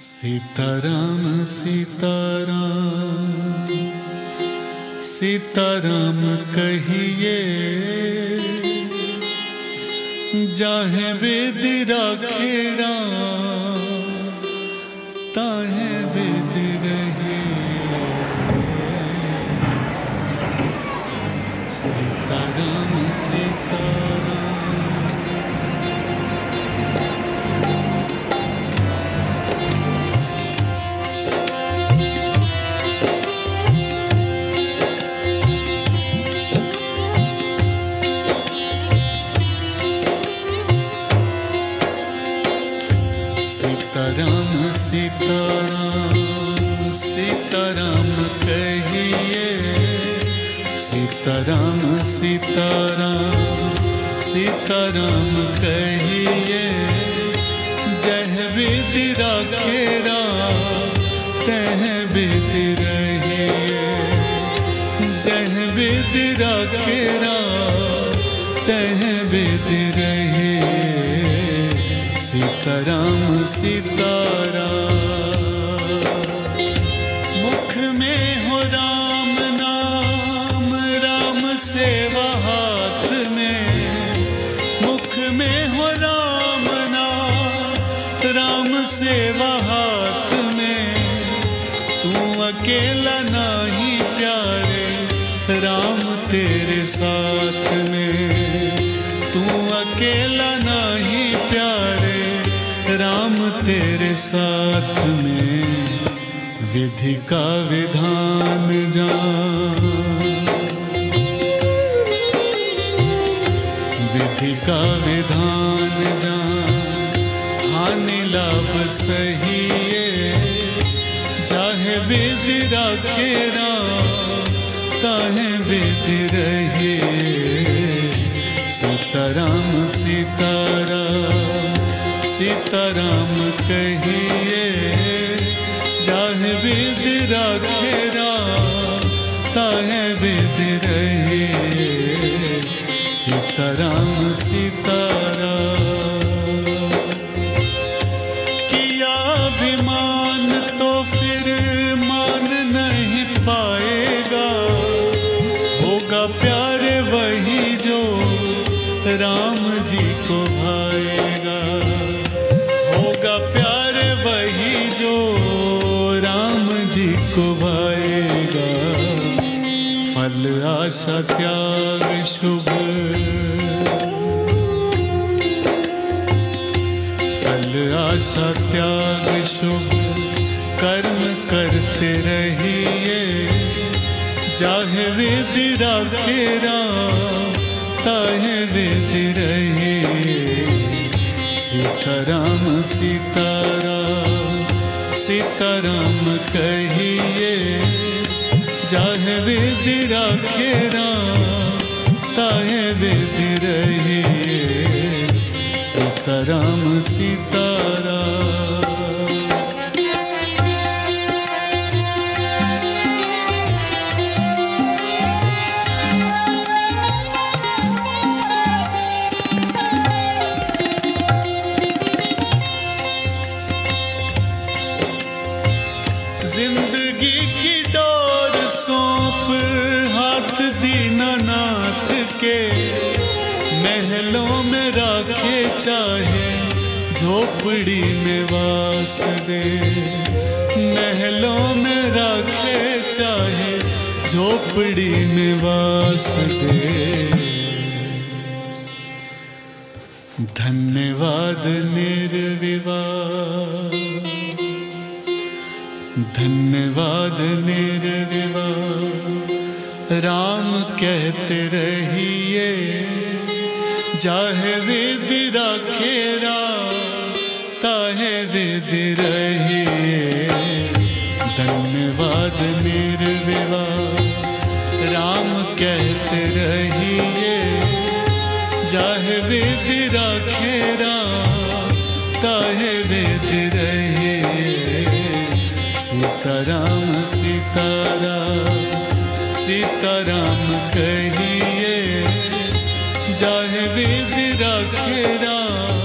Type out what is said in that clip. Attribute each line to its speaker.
Speaker 1: सीताराम सीताराम सीताराम कहिए, जाहे वेद राखे राम ताहे वेद रहे। सीताराम सीताराम सीताराम सीताराम सीताराम कहिए, सीताराम सीताराम सीताराम कहिए, जह विद राखे राम तह विद रहिए। जह विद राखे राम तह विद रहिए। सीताराम सीताराम मुख में हो राम नाम, राम सेवा हाथ में। मुख में हो राम नाम, राम सेवा हाथ में। तू अकेला नहीं प्यारे, राम तेरे साथ में। तू अकेला नहीं प्यारे, राम तेरे साथ में। विधि का विधान जान, विधि का विधान जान। हानि लाभ सहिए, चाहे विद राखे राम ताहे विद रहिए। सीताराम सीताराम सीताराम कहिए, जाहे विद राखे राम ताहे विद रहिए। सीताराम सीताराम किया अभिमान तो फिर मान नहीं पाएगा। होगा प्यारे वही जो राम जी को भाएगा। होगा प्यारे वही जो राम जी को भाएगा। फल आशा त्याग शुभ, फल आशा त्याग शुभ। कर्म करते रहिए, चाहे विद राखे राम ताहे विद रहिए। सीताराम सीताराम सीताराम कहिए, जाहे विद राखे राम ताहे विद रहिए। सीताराम सीताराम जिंदगी की डोर सौंप हाथ दीनानाथ के। महलों में राखे चाहे झोपड़ी में वास दे। महलों में राखे चाहे झोपड़ी में वास दे। धन्यवाद निर्विवाद, धन्यवाद निर्विवाद। राम कहते रहिए, जाहे विद राखे राम ताहे विद रहिए। धन्यवाद निर्विवाद। राम कहते रहिए, जाहे विद राखे राम ताहे विद रहिए। सीताराम सीताराम सीताराम कहिए, जाहे विद राखे राम